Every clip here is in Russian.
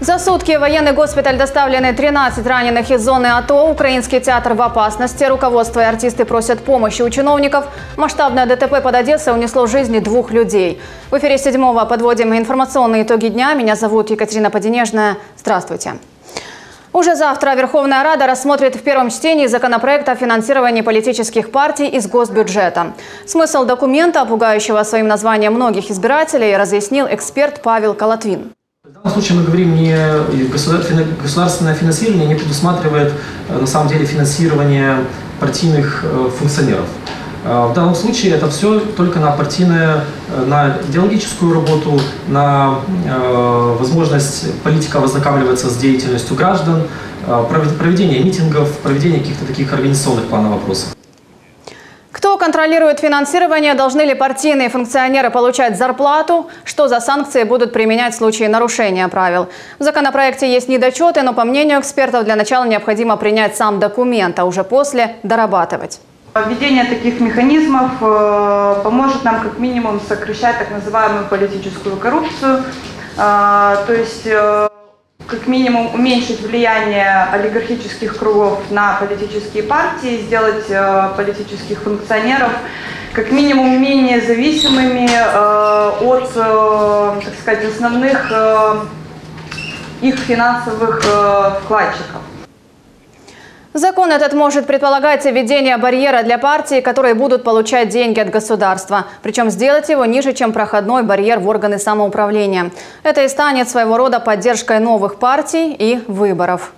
За сутки в военный госпиталь доставлены 13 раненых из зоны АТО. Украинский театр в опасности. Руководство и артисты просят помощи у чиновников. Масштабное ДТП под Одессой унесло жизни 2 людей. В эфире 7-го подводим информационные итоги дня. Меня зовут Екатерина Поденежная. Здравствуйте. Уже завтра Верховная Рада рассмотрит в первом чтении законопроект о финансировании политических партий из госбюджета. Смысл документа, пугающего своим названием многих избирателей, разъяснил эксперт Павел Колотвин. В данном случае мы говорим, государственное финансирование не предусматривает на самом деле финансирование партийных функционеров. В данном случае это все только на партийную, на идеологическую работу, на возможность политиков ознакомливаться с деятельностью граждан, проведение митингов, проведение каких-то таких организационных планов вопросов. Кто контролирует финансирование? Должны ли партийные функционеры получать зарплату? Что за санкции будут применять в случае нарушения правил? В законопроекте есть недочеты, но, по мнению экспертов, для начала необходимо принять сам документ, а уже после дорабатывать. Введение таких механизмов поможет нам как минимум сокращать так называемую политическую коррупцию, то есть как минимум уменьшить влияние олигархических кругов на политические партии, сделать политических функционеров как минимум менее зависимыми от, так сказать, основных их финансовых вкладчиков. Закон этот может предполагать введение барьера для партий, которые будут получать деньги от государства. Причем сделать его ниже, чем проходной барьер в органы самоуправления. Это и станет своего рода поддержкой новых партий и выборов.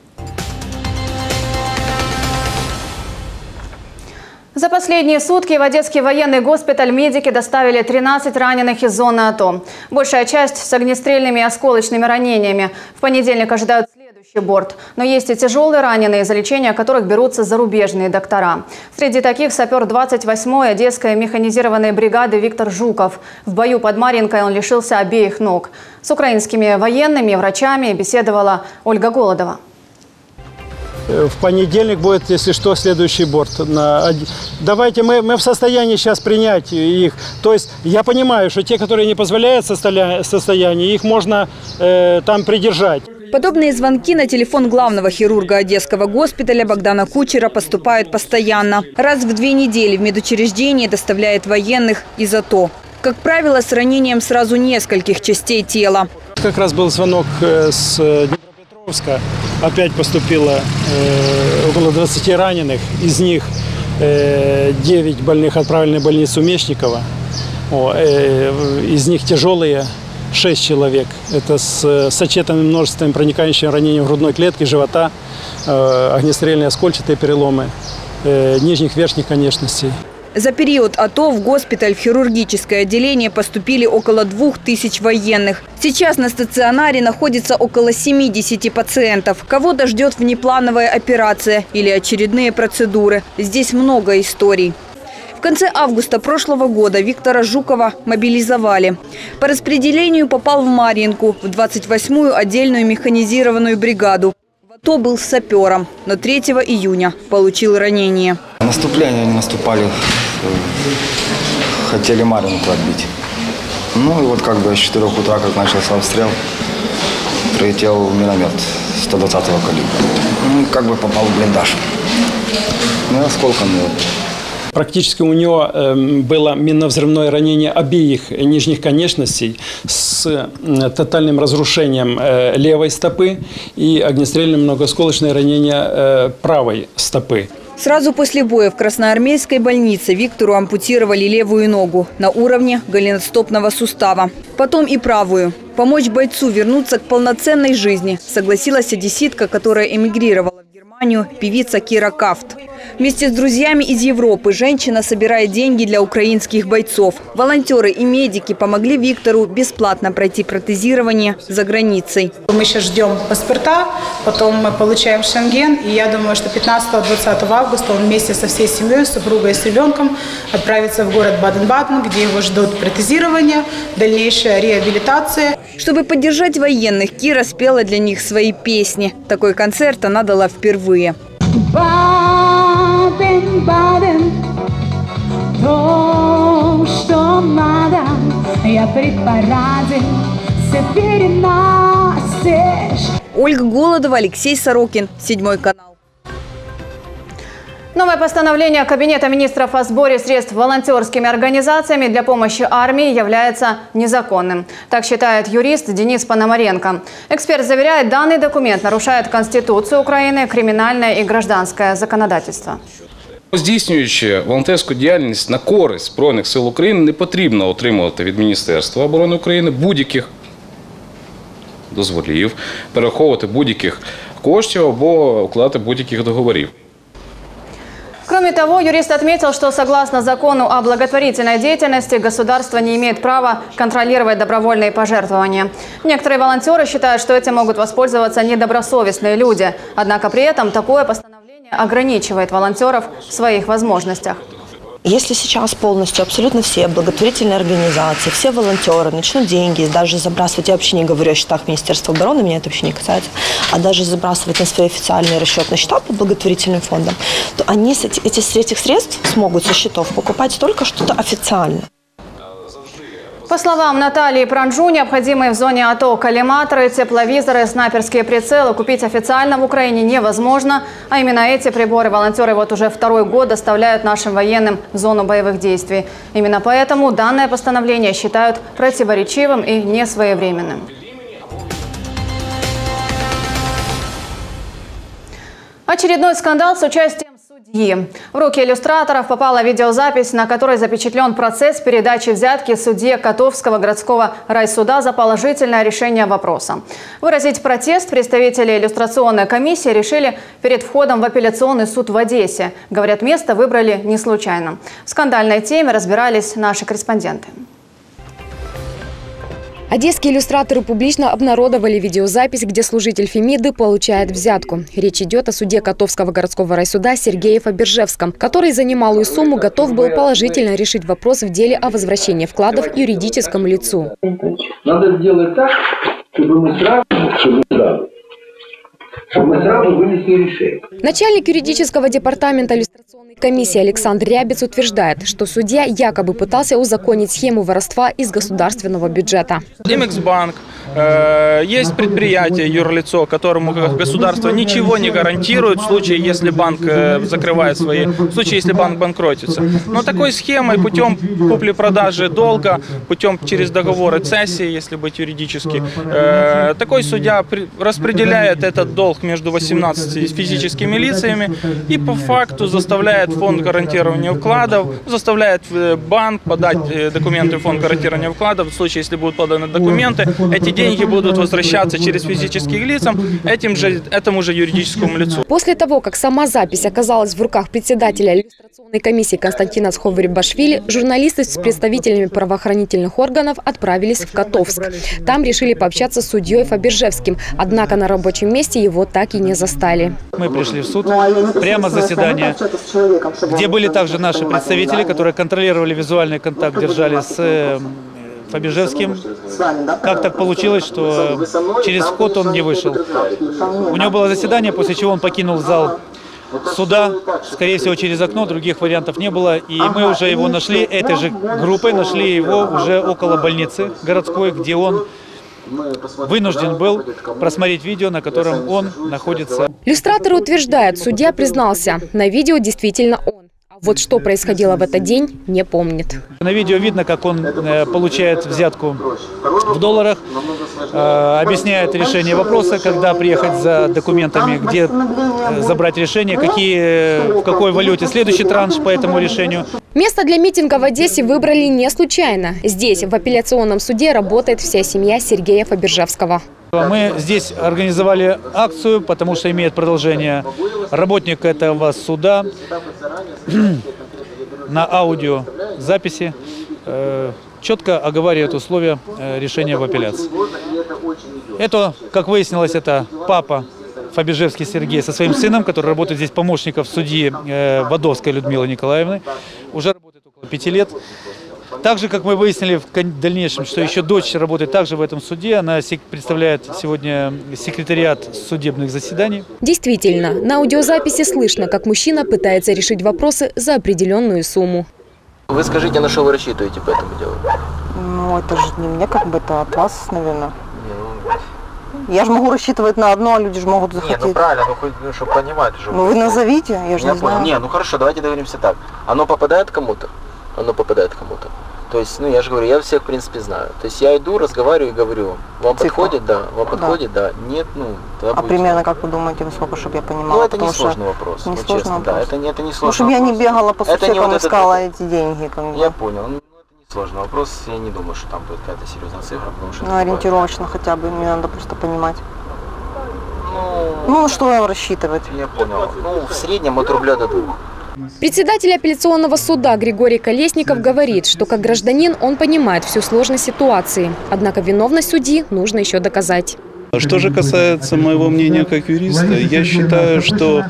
За последние сутки в Одесский военный госпиталь медики доставили 13 раненых из зоны АТО. Большая часть с огнестрельными и осколочными ранениями. В понедельник ожидают следующий борт. Но есть и тяжелые раненые, за лечение которых берутся зарубежные доктора. Среди таких сапер 28-й Одесской механизированной бригады Виктор Жуков. В бою под Марьинкой он лишился обеих ног. С украинскими военными и врачами беседовала Ольга Голодова. В понедельник будет, если что, следующий борт. Давайте мы в состоянии сейчас принять их. То есть я понимаю, что те, которые не позволяют состояние, их можно там придержать. Подобные звонки на телефон главного хирурга Одесского госпиталя Богдана Кучера поступают постоянно. Раз в 2 недели в медучреждение доставляет военных из АТО. Как правило, с ранением сразу нескольких частей тела. Как раз был звонок с Днепропетровска. Опять поступило около 20 раненых. Из них 9 больных отправлены в больницу Мечникова. Из них тяжелые 6 человек. Это с сочетанным множеством проникающим ранением грудной клетки, живота, огнестрельные оскольчатые переломы нижних верхних конечностей. За период АТО в госпиталь в хирургическое отделение поступили около 2000 военных. Сейчас на стационаре находится около 70 пациентов. Кого-то ждет внеплановая операция или очередные процедуры. Здесь много историй. В конце августа прошлого года Виктора Жукова мобилизовали. По распределению попал в Марьинку, в 28-ю отдельную механизированную бригаду. В АТО был сапером, но 3 июня получил ранение. Наступление они наступали, хотели Марьинку отбить. Ну и вот как бы с 4 утра, как начался обстрел, прилетел миномет 120-го калибра. Ну и как бы попал в блиндаж. Ну и осколком его. Практически у него было минно-взрывное ранение обеих нижних конечностей с тотальным разрушением левой стопы и огнестрельным многоосколочное ранение правой стопы. Сразу после боя в Красноармейской больнице Виктору ампутировали левую ногу на уровне голеностопного сустава. Потом и правую. Помочь бойцу вернуться к полноценной жизни согласилась одесситка, которая эмигрировала в Германию, певица Кира Кафт. Вместе с друзьями из Европы женщина собирает деньги для украинских бойцов. Волонтеры и медики помогли Виктору бесплатно пройти протезирование за границей. Мы сейчас ждем паспорта, потом мы получаем Шенген. И я думаю, что 15-20 августа он вместе со всей семьей, супругой и с ребенком отправится в город Баден-Баден, где его ждут протезирование, дальнейшая реабилитация. Чтобы поддержать военных, Кира спела для них свои песни. Такой концерт она дала впервые. Баден, то, что надо, я при параде, все перед нас. Ольга Голодова, Алексей Сорокин, 7 канал. Новое постановление Кабинета министров о сборе средств волонтерскими организациями для помощи армии является незаконным. Так считает юрист Денис Пономаренко. Эксперт заверяет, данный документ нарушает Конституцию України, кримінальне і гражданське законодательство. Здійснюючи волонтерську діяльність на користь Збройних сил України, не потрібно отримувати від Міністерства оборони України будь-яких дозволів, перераховувати будь-яких коштів або укладати будь-яких договорів. Кроме того, юрист отметил, что согласно закону о благотворительной деятельности государство не имеет права контролировать добровольные пожертвования. Некоторые волонтеры считают, что этим могут воспользоваться недобросовестные люди. Однако при этом такое постановление ограничивает волонтеров в своих возможностях. Если сейчас полностью абсолютно все благотворительные организации, все волонтеры начнут деньги даже забрасывать, я вообще не говорю о счетах Министерства обороны, меня это вообще не касается, а даже забрасывать на свои официальные расчетные счета по благотворительным фондам, то они с этих средств смогут со счетов покупать только что-то официальное. По словам Натальи Пранжу, необходимые в зоне АТО коллиматоры, тепловизоры, снайперские прицелы купить официально в Украине невозможно. А именно эти приборы волонтеры вот уже второй год доставляют нашим военным в зону боевых действий. Именно поэтому данное постановление считают противоречивым и несвоевременным. Очередной скандал с участием судьи. В руки иллюстраторов попала видеозапись, на которой запечатлен процесс передачи взятки судье Котовского городского райсуда за положительное решение вопроса. Выразить протест представители иллюстрационной комиссии решили перед входом в апелляционный суд в Одессе. Говорят, место выбрали не случайно. В скандальной теме разбирались наши корреспонденты. Одесские иллюстраторы публично обнародовали видеозапись, где служитель Фемиды получает взятку. Речь идет о суде Котовского городского райсуда Сергее Фабержевском, который за немалую сумму готов был положительно решить вопрос в деле о возвращении вкладов юридическому лицу. Надо сделать так, чтобы мы сразу вынесли решение. Начальник юридического департамента иллюстрационной комиссии Александр Рябец утверждает, что судья якобы пытался узаконить схему воровства из государственного бюджета. Имексбанк, есть предприятие, юрлицо, которому государство ничего не гарантирует в случае, если банк закрывает свои, в случае, если банк банкротится. Но такой схемой, путем купли-продажи долга, путем через договоры цессии, если быть юридически, такой судья распределяет этот долг между 18 физическими лицами и по факту заставляет фонд гарантирования вкладов, заставляет банк подать документы в фонд гарантирования вкладов. В случае, если будут поданы документы, эти деньги будут возвращаться через физических лиц этому же юридическому лицу. После того, как сама запись оказалась в руках председателя иллюстрационной комиссии Константина Сховыри-Башвили, журналисты с представителями правоохранительных органов отправились в Котовск. Там решили пообщаться с судьей Фабержевским, однако на рабочем месте его так и не застали. Мы пришли в суд, прямо с заседания, где были также наши представители, которые контролировали визуальный контакт, держали с Фабержевским. Как так получилось, что через вход он не вышел? У него было заседание, после чего он покинул зал суда, скорее всего, через окно, других вариантов не было. И мы уже его нашли, этой же группой, нашли его уже около больницы городской, где он вынужден был просмотреть видео, на котором он находится. Иллюстраторы утверждают, судья признался, на видео действительно он. А вот что происходило в этот день, не помнит. На видео видно, как он получает взятку в долларах, объясняет решение вопроса, когда приехать за документами, где забрать решение, в какой валюте следующий транш по этому решению. Место для митинга в Одессе выбрали не случайно. Здесь, в апелляционном суде, работает вся семья Сергея Фабержевского. Мы здесь организовали акцию, потому что имеет продолжение. Работник этого суда на аудиозаписи четко оговаривает условия решения в апелляции. Это, как выяснилось, это папа Фабержевский Сергей со своим сыном, который работает здесь помощником судьи Водовской Людмилы Николаевны. Уже работает около 5 лет. Также, как мы выяснили в дальнейшем, что еще дочь работает также в этом суде. Она представляет сегодня секретариат судебных заседаний. Действительно, на аудиозаписи слышно, как мужчина пытается решить вопросы за определенную сумму. Вы скажите, на что вы рассчитываете по этому делу? Ну, это же не мне, как бы это от вас, наверное. Я же могу рассчитывать на одно, а люди же могут захотеть. Не, ну правильно, ну хоть, чтобы понимать уже. Ну вы назовите, я же не понял. знаю. Не, ну хорошо, давайте договоримся так. Оно попадает кому-то? Оно попадает кому-то. То есть, ну я же говорю, я всех в принципе знаю. То есть я иду, разговариваю и говорю. Вам подходит, да? Вам подходит, да? Нет, ну тогда будет. Примерно как вы думаете, сколько, чтобы я понимала? Ну это не сложный вопрос. Не вот сложный честно, вопрос. да, это не сложный Ну чтобы я не бегала по сусекам, вот искала эти деньги. Как бы. Я понял. Ну это не сложный вопрос. Я не думаю, что там будет какая-то серьезная цифра, потому что. Ну ориентировочно хотя бы, мне надо просто понимать. Ну на что вам рассчитывать? Я понял. Ну в среднем от рубля до 2. Председатель апелляционного суда Григорий Колесников говорит, что как гражданин он понимает всю сложность ситуации. Однако виновность судьи нужно еще доказать. Что же касается моего мнения как юриста, я считаю, что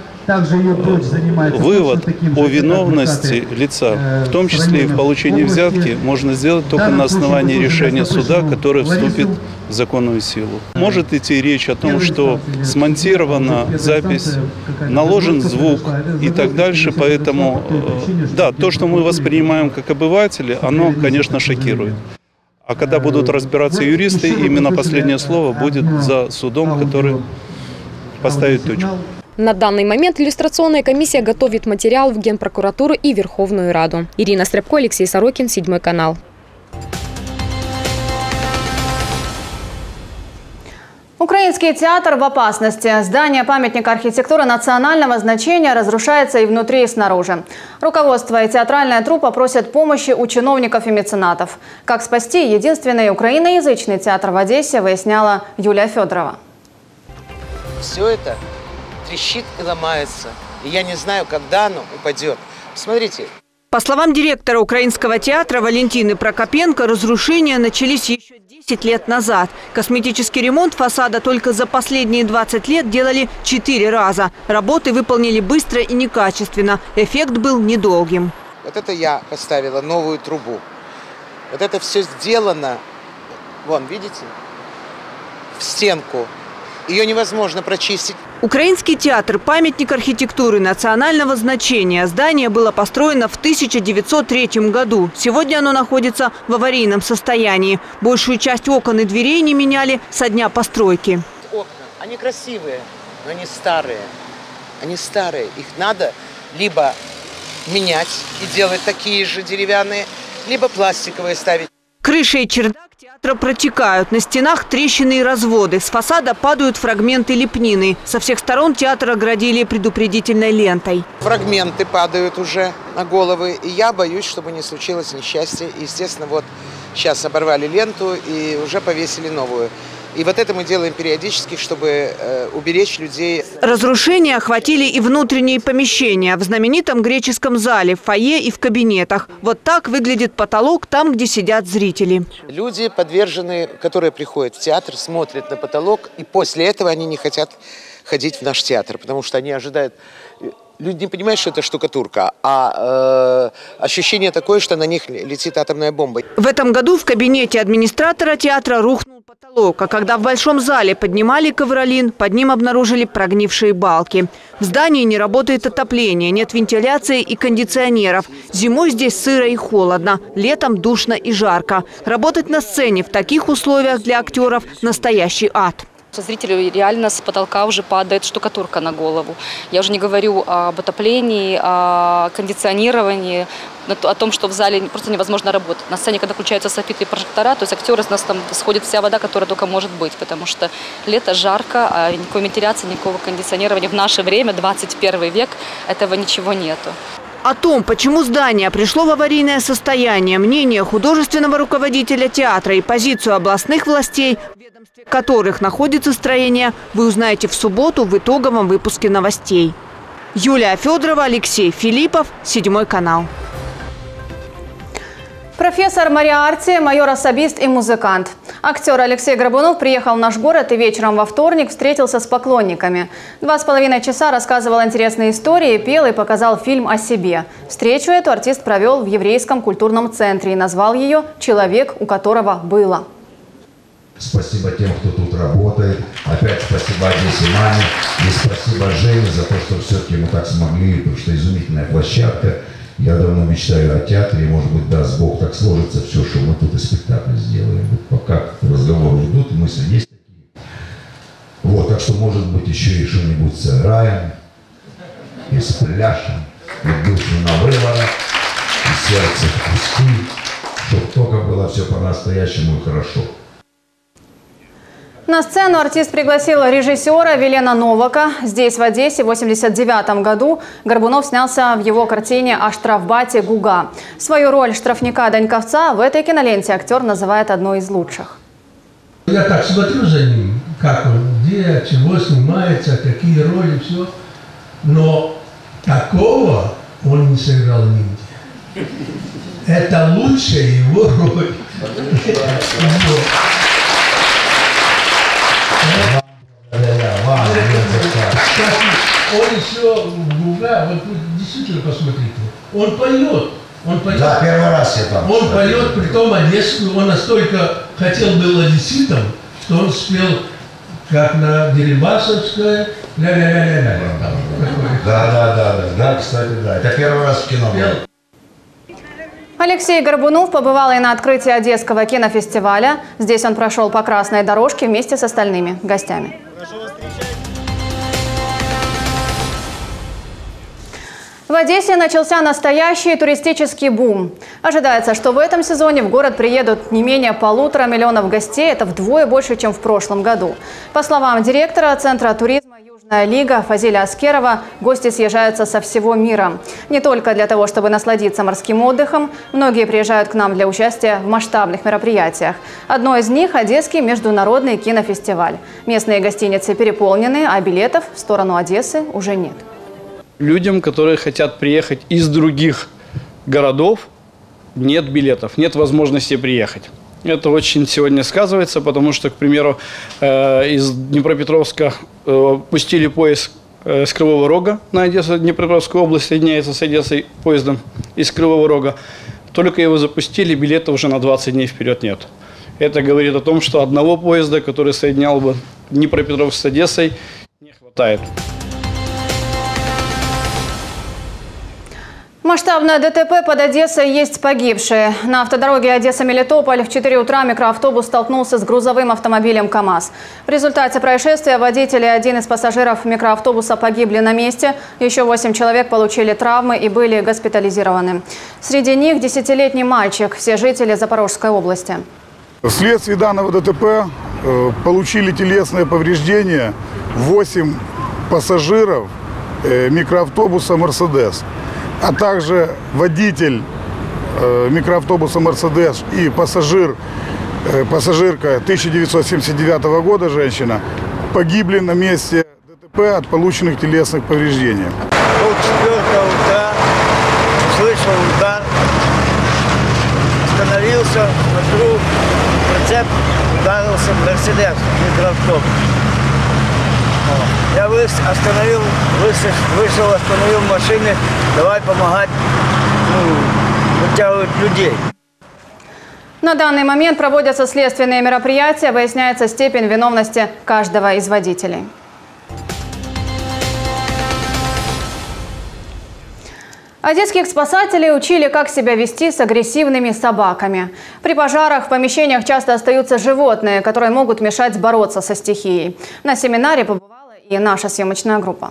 вывод о виновности лица, в том числе и в получении взятки, можно сделать только на основании решения суда, которое вступит в законную силу. Может идти речь о том, что смонтирована запись, наложен звук и так дальше, поэтому, да, то, что мы воспринимаем как обыватели, оно, конечно, шокирует. А когда будут разбираться юристы, именно последнее слово будет за судом, который поставит точку. На данный момент иллюстрационная комиссия готовит материал в Генпрокуратуру и Верховную Раду. Ирина Стряпко, Алексей Сорокин, 7 канал. Украинский театр в опасности. Здание памятника архитектуры национального значения разрушается и внутри, и снаружи. Руководство и театральная труппа просят помощи у чиновников и меценатов. Как спасти единственный украиноязычный театр в Одессе, выясняла Юлия Федорова. Все это трещит и ломается. И я не знаю, когда оно упадет. Смотрите. По словам директора Украинского театра Валентины Прокопенко, разрушения начались еще 10 лет назад. Косметический ремонт фасада только за последние 20 лет делали 4 раза. Работы выполнили быстро и некачественно. Эффект был недолгим. Вот это я поставила новую трубу. Вот это все сделано, вон, видите, в стенку. Ее невозможно прочистить. Украинский театр – памятник архитектуры национального значения. Здание было построено в 1903 году. Сегодня оно находится в аварийном состоянии. Большую часть окон и дверей не меняли со дня постройки. Окна, они красивые, но они старые. Они старые. Их надо либо менять и делать такие же деревянные, либо пластиковые ставить. Крыша и чердак театра протекают. На стенах трещины и разводы. С фасада падают фрагменты лепнины. Со всех сторон театр оградили предупредительной лентой. Фрагменты падают уже на головы. И я боюсь, чтобы не случилось несчастье. И, естественно, вот сейчас оборвали ленту и уже повесили новую. И вот это мы делаем периодически, чтобы уберечь людей. Разрушения охватили и внутренние помещения. В знаменитом греческом зале, в фойе и в кабинетах. Вот так выглядит потолок там, где сидят зрители. Люди подвержены, которые приходят в театр, смотрят на потолок, и после этого они не хотят ходить в наш театр, потому что они ожидают... Люди не понимают, что это штукатурка, а ощущение такое, что на них летит атомная бомба. В этом году в кабинете администратора театра рухнул потолок, а когда в большом зале поднимали ковролин, под ним обнаружили прогнившие балки. В здании не работает отопление, нет вентиляции и кондиционеров. Зимой здесь сыро и холодно, летом душно и жарко. Работать на сцене в таких условиях для актеров – настоящий ад. Зрителю реально с потолка уже падает штукатурка на голову. Я уже не говорю об отоплении, о кондиционировании, о том, что в зале просто невозможно работать. На сцене, когда включаются софиты и прожектора, то есть актеры, с нас там сходит вся вода, которая только может быть, потому что лето жарко, а никакой вентиляции, никакого кондиционирования в наше время, 21 век, этого ничего нету. О том, почему здание пришло в аварийное состояние, мнение художественного руководителя театра и позицию областных властей, в ведомстве которых находится строение, вы узнаете в субботу в итоговом выпуске новостей. Юлия Федорова, Алексей Филиппов, 7 канал. Профессор Мариарти, майор-особист и музыкант. Актер Алексей Грабунов приехал в наш город и вечером во вторник встретился с поклонниками. 2,5 часа рассказывал интересные истории, пел и показал фильм о себе. Встречу эту артист провел в еврейском культурном центре и назвал ее «Человек, у которого было». Спасибо тем, кто тут работает. Опять спасибо Одессе маме. И спасибо Жене за то, что все-таки мы так смогли, потому что изумительная площадка. Я давно мечтаю о театре, и, может быть, даст Бог, так сложится все, что мы тут и спектакль сделаем. Вот пока разговоры идут, мысли есть такие. Вот, так что может быть еще и что-нибудь сыграем, и с пляшем, и душу на выворот, и сердце в куски, чтобы только было все по-настоящему и хорошо. На сцену артист пригласил режиссера Велена Новака. Здесь, в Одессе, в 1989 году Горбунов снялся в его картине о штрафбате Гуга. Свою роль штрафника Даньковца в этой киноленте актер называет одной из лучших. Я так смотрю за ним, как он, где, чего снимается, какие роли, все. Но такого он не сыграл нигде. Это лучшая его роль. Он еще Гуга, вот действительно посмотрите, он поет. Он поет. Да, первый раз я там. Он поет, притом одесскую, он настолько хотел был одесситом, что он спел как на Дерибасовское, ля-ля-ля-ля-ля. Да, кстати, да. Это первый раз в кино был. Алексей Горбунов побывал и на открытии Одесского кинофестиваля. Здесь он прошел по красной дорожке вместе с остальными гостями. В Одессе начался настоящий туристический бум. Ожидается, что в этом сезоне в город приедут не менее 1,5 миллиона гостей. Это вдвое больше, чем в прошлом году. По словам директора Центра туризма «Южная Лига» Фазиля Аскерова, гости съезжаются со всего мира. Не только для того, чтобы насладиться морским отдыхом. Многие приезжают к нам для участия в масштабных мероприятиях. Одно из них – Одесский международный кинофестиваль. Местные гостиницы переполнены, а билетов в сторону Одессы уже нет. Людям, которые хотят приехать из других городов, нет билетов, нет возможности приехать. Это очень сегодня сказывается, потому что, к примеру, из Днепропетровска пустили поезд с Кривого Рога на Одессу, Днепропетровская область соединяется с Одессой поездом из Кривого Рога. Только его запустили, билета уже на 20 дней вперед нет. Это говорит о том, что одного поезда, который соединял бы Днепропетровск с Одессой, не хватает. Масштабное ДТП под Одессой, есть погибшие. На автодороге Одесса-Мелитополь в 4 утра микроавтобус столкнулся с грузовым автомобилем КАМАЗ. В результате происшествия водитель и один из пассажиров микроавтобуса погибли на месте. Еще 8 человек получили травмы и были госпитализированы. Среди них 10-летний мальчик, все жители Запорожской области. Вследствие данного ДТП получили телесные повреждения 8 пассажиров микроавтобуса «Мерседес», а также водитель микроавтобуса «Мерседес» и пассажирка 1979 года, женщина, погибли на месте ДТП от полученных телесных повреждений. Пол-4 утра услышал удар, остановился, смотрю, прицеп ударился в «Мерседес», микроавтобус. Я вышел, остановил машины, давай помогать, вытягивать людей. На данный момент проводятся следственные мероприятия, выясняется степень виновности каждого из водителей. Одесских спасателей учили, как себя вести с агрессивными собаками. При пожарах в помещениях часто остаются животные, которые могут мешать бороться со стихией. На семинаре побывала и наша съемочная группа.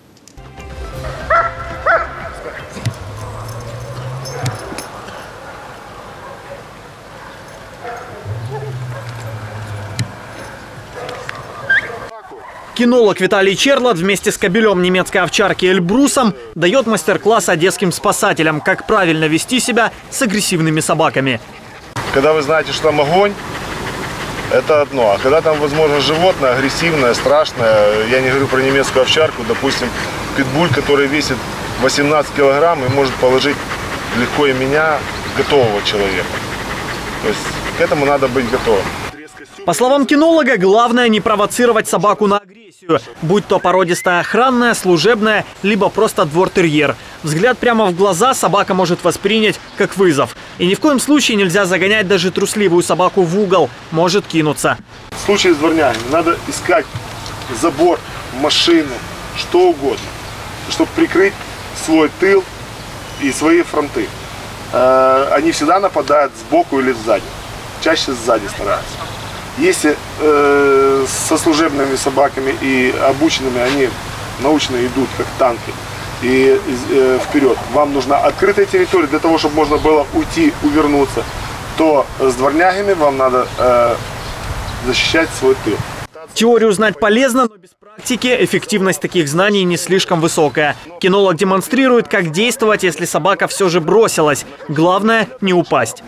Кинолог Виталий Черлат вместе с кобелем немецкой овчарки Эльбрусом дает мастер-класс одесским спасателям, как правильно вести себя с агрессивными собаками. Когда вы знаете, что там огонь, это одно. А когда там, возможно, животное агрессивное, страшное, я не говорю про немецкую овчарку, допустим, питбуль, который весит 18 килограмм и может положить легко и меня, готового человека. То есть к этому надо быть готовым. По словам кинолога, главное не провоцировать собаку на агрессию, будь то породистая охранная, служебная, либо просто двор-терьер. Взгляд прямо в глаза собака может воспринять как вызов. И ни в коем случае нельзя загонять даже трусливую собаку в угол, может кинуться. В случае с дворнями надо искать забор, машину, что угодно, чтобы прикрыть свой тыл и свои фронты. Они всегда нападают сбоку или сзади. Чаще сзади стараются. Если со служебными собаками и обученными, они научно идут как танки и вперед, вам нужна открытая территория для того, чтобы можно было уйти, увернуться, то с дворнягами вам надо защищать свой тыл. Теорию знать полезно, но без практики эффективность таких знаний не слишком высокая. Кинолог демонстрирует, как действовать, если собака все же бросилась. Главное – не упасть.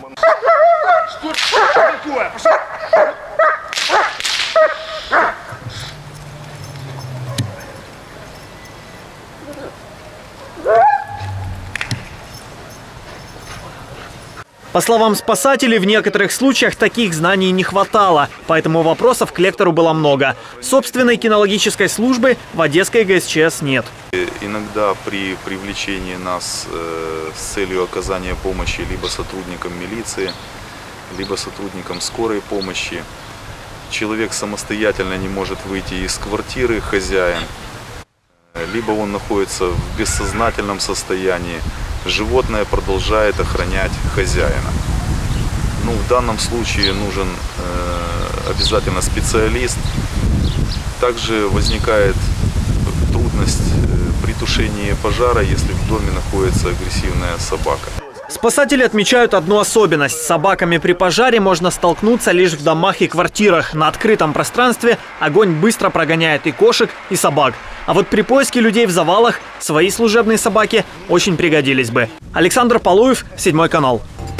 По словам спасателей, в некоторых случаях таких знаний не хватало, поэтому вопросов к лектору было много. Собственной кинологической службы в Одесской ГСЧС нет. Иногда при привлечении нас с целью оказания помощи либо сотрудникам милиции, либо сотрудникам скорой помощи, человек самостоятельно не может выйти из квартиры, хозяин, либо он находится в бессознательном состоянии. Животное продолжает охранять хозяина. Ну, в данном случае нужен обязательно специалист. Также возникает трудность при тушении пожара, если в доме находится агрессивная собака. Спасатели отмечают одну особенность. С собаками при пожаре можно столкнуться лишь в домах и квартирах. На открытом пространстве огонь быстро прогоняет и кошек, и собак. А вот при поиске людей в завалах свои служебные собаки очень пригодились бы. Александр Полуев, 7 канал.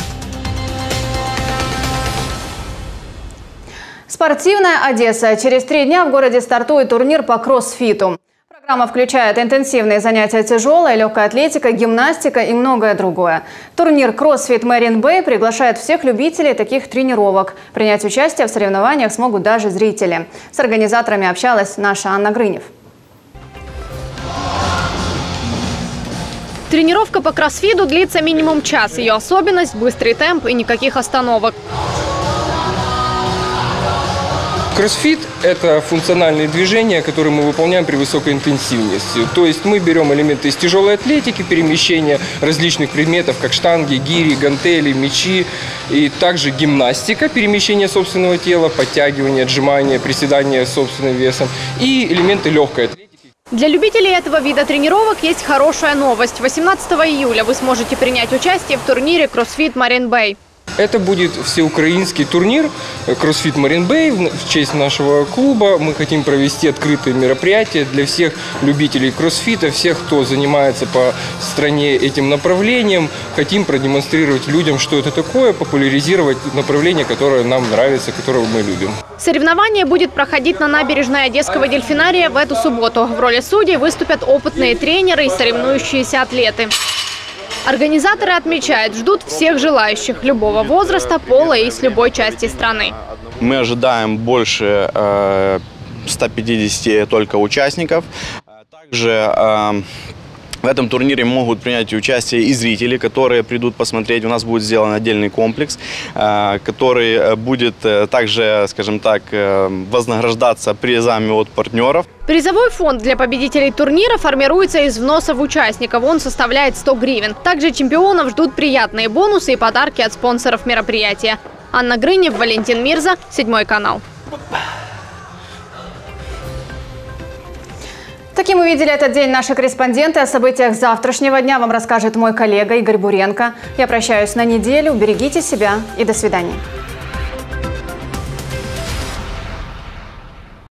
Спортивная Одесса. Через 3 дня в городе стартует турнир по кроссфиту. Программа включает интенсивные занятия тяжелой, легкой атлетикой, гимнастика и многое другое. Турнир CrossFit Marine Bay приглашает всех любителей таких тренировок. Принять участие в соревнованиях смогут даже зрители. С организаторами общалась наша Анна Грынев. Тренировка по кроссфиту длится минимум час. Ее особенность – быстрый темп и никаких остановок. Кроссфит – это функциональные движения, которые мы выполняем при высокой интенсивности. То есть мы берем элементы из тяжелой атлетики, перемещения различных предметов, как штанги, гири, гантели, мячи. И также гимнастика, перемещение собственного тела, подтягивание, отжимания, приседания с собственным весом. И элементы легкой атлетики. Для любителей этого вида тренировок есть хорошая новость. 18 июля вы сможете принять участие в турнире CrossFit Marine Bay. Это будет всеукраинский турнир CrossFit Marine Bay в честь нашего клуба. Мы хотим провести открытые мероприятия для всех любителей кроссфита, всех, кто занимается по стране этим направлением. Хотим продемонстрировать людям, что это такое, популяризировать направление, которое нам нравится, которое мы любим. Соревнование будет проходить на набережной Одесского дельфинария в эту субботу. В роли судей выступят опытные тренеры и соревнующиеся атлеты. Организаторы отмечают, ждут всех желающих любого возраста, пола и с любой части страны. Мы ожидаем больше 150 только участников. Также в этом турнире могут принять участие и зрители, которые придут посмотреть. У нас будет сделан отдельный комплекс, который будет также, скажем так, вознаграждаться призами от партнеров. Призовой фонд для победителей турнира формируется из взносов участников. Он составляет 100 гривен. Также чемпионов ждут приятные бонусы и подарки от спонсоров мероприятия. Анна Грынев, Валентин Мирза, 7 канал. Таким увидели этот день наши корреспонденты. О событиях завтрашнего дня вам расскажет мой коллега Игорь Буренко. Я прощаюсь на неделю. Берегите себя и до свидания.